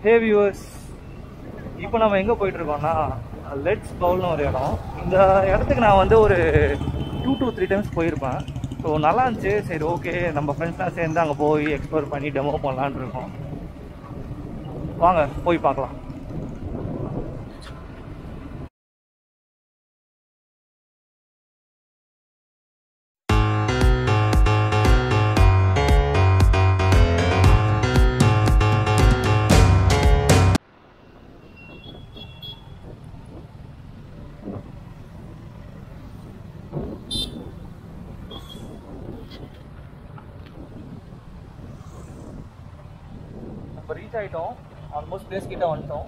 Hey viewers, இப்போ நம்ம எங்கே போயிட்டுருக்கோம்னா லெட்ஸ் பவுல்னு ஒரு இடம். இந்த இடத்துக்கு நான் வந்து ஒரு 2 to 3 times போயிருப்பேன். ஸோ நல்லா இருந்துச்சு. சரி ஓகே, நம்ம ஃப்ரெண்ட்ஸ்லாம் சேர்ந்து அங்கே போய் எக்ஸ்ப்ளோர் பண்ணி டெமோ பண்ணலான்னு இருக்கோம். வாங்க போய் பார்க்கலாம். ரீச் ஆகிட்டோம். ஆல்மோஸ்ட் பிளேஸ் கிட்ட வந்துட்டோம்.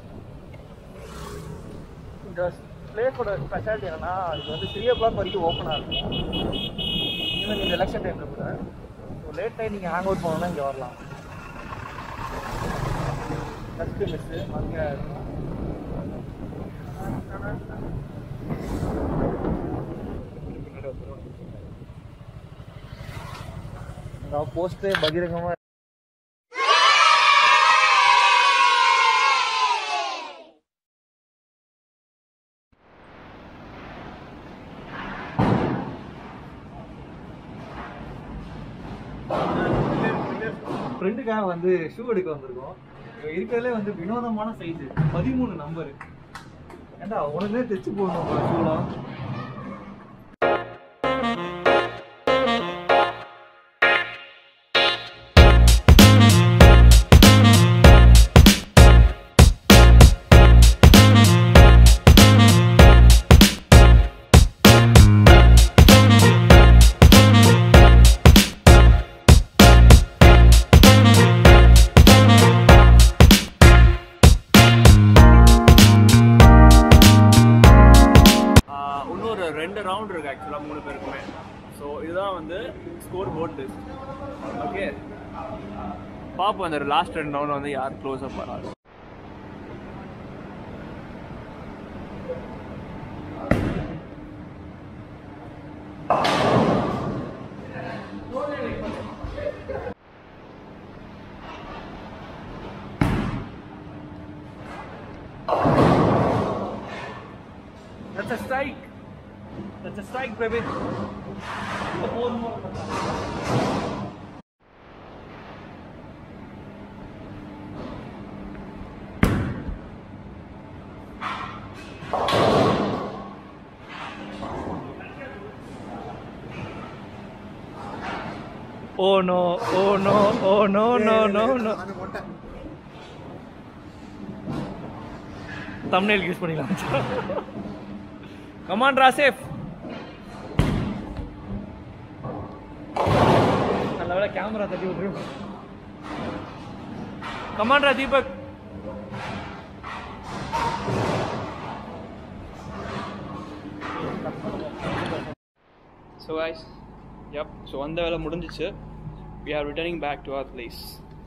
இந்த பிளேஸோட ஸ்பெஷாலிட்டி என்னன்னா, இது வந்து 3 o'clock வரைக்கும் ஓப்பனாக இருக்கும். ஈவன் இந்த எலெக்ஷன் டைமில் கூட. ஸோ லேட் டைம் நீங்கள் ஹேங் அவுட் போனோன்னா இங்கே வரலாம். ஃபஸ்ட்டு மிஸ்ஸு அங்கே போஸ்ட்டு பகிரங்கமாக ஃப்ரெண்டுக்காக வந்து ஷூ எடுக்க வந்திருக்கோம். இருக்கிறதுலே வந்து வினோதமான சைஸு 13 நம்பரு. ஏண்டா உடனே தைச்சு போடணும் ஷூலாம். ரவுண்ட் இருக்கு ஆக்சுவலாக 3 பேருக்குமே. ஸோ இதுதான் வந்து ஸ்கோர் போர்ட் லிஸ்ட். ஓகே, பார்ப்போம் அந்த லாஸ்ட் 2 ரவுண்ட் வந்து யார் க்ளோஸ் அப் வராது. That's a strike. That's a strike, baby. One more. Oh no, oh no, oh no, no, no, no. Thumbnail use பண்ணிடலாம். Come on, Rasif. நல்ல வேளை camera தட்டி விட்டுரு. Come on, Deepak. So guys, yep, so அந்த வேலை முடிஞ்சிச்சு. We are returning back to our place.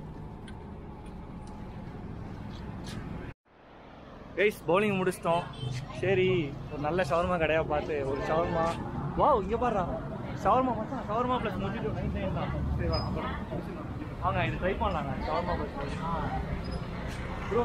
Guys, bowling முடிச்சிட்டோம். சரி, ஒரு நல்ல ஷவர்மா கடையாக பார்த்து ஒரு ஷவர்மா. வாவ், இங்கே பாடுறா ஷவர்மா மச்சான். ஷவர்மா ப்ளஸ் 99 தான். சரி வாங்க இது ட்ரை பண்ணலாங்க. Shawarma plus bro.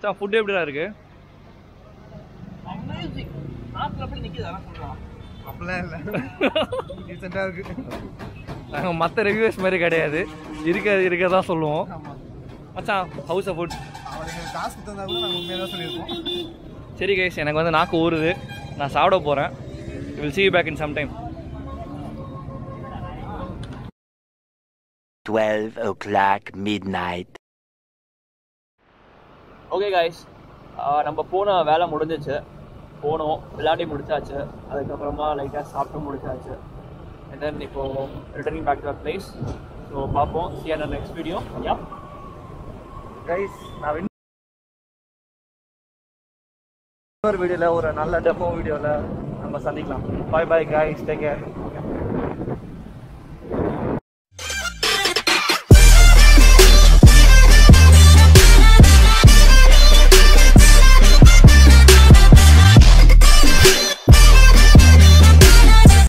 Sir food எப்படிடா இருக்கு? அமேசிங். நாக்குல அப்படி நிக்குது அதான் சொல்றான். அப்படிலாம் இல்லை, டீசெண்டாக இருக்கு. நாங்கள் மற்ற ரிவ்யூஸ் மாதிரி கிடையாது, இருக்கதான் சொல்லுவோம். மச்சான் ஹவுஸ் ஆஃப் ஃபுட் அவனுக்கு காசு கொடுத்தா கூட நாங்கள் உண்மையாக தான் சொல்லியிருக்கோம். சரி கைஸ், எனக்கு வந்து நாக்கு ஊறுது, நான் சாப்பிட போகிறேன். Will see you back in some time. 12 o'clock midnight. Okay guys, நம்ம போன வேலை முடிஞ்சிச்சு. போனோம், விளையாடி முடிச்சாச்சு. அதுக்கப்புறமா லைட்டாக சாப்பிட்டு முடிச்சாச்சு. அண்ட் தென் இப்போ returning back to the place. So பார்ப்போம். see you in the next video. Yeah. Guys, நான் இன்னொரு வீடியோவில், ஒரு நல்ல டெமோ வீடியோவில் நம்ம சந்திக்கலாம். Bye bye guys, take care.